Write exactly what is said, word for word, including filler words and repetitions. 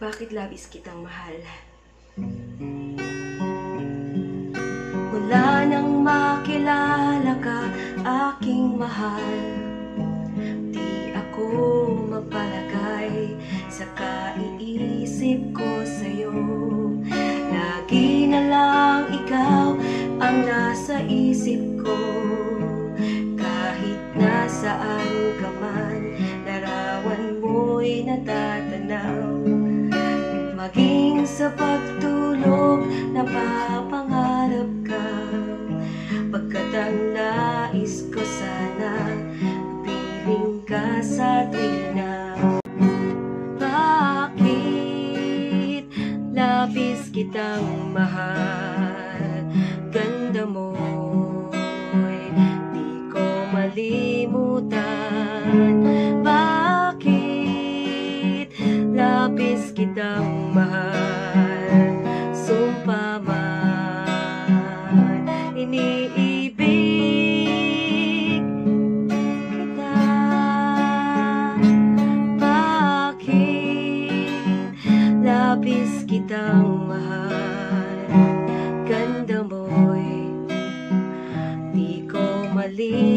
Bakit labis kitang mahal? Mula nang makilala ka, aking mahal, di ako mapalagay sa kaiisip ko sa'yo. Lagi na lang ikaw ang nasa isip ko. Kahit nasaan ka man, larawan mo'y natatanaw. Maging sa pagtulog, napapangarap ka. Pagkat ang nais ko sana, piling ka sa tuwina. Bakit labis kitang mahal? Ganda mo'y di ko malimutan. Bakit labis kitang mahal? Sumpa man, iniibig kita. Bakit labis kitang mahal? Ganda mo'y di ko malimutan.